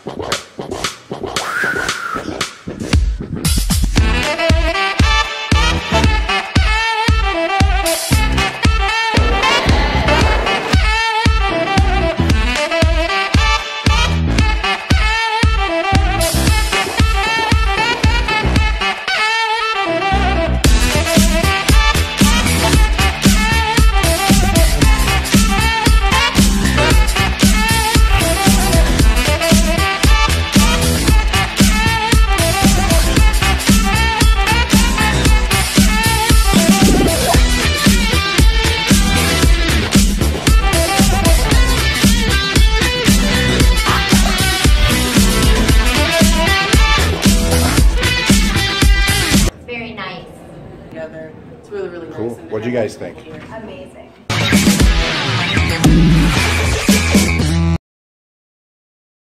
Together. It's really, really Cool. nice. What'd you guys think? Amazing.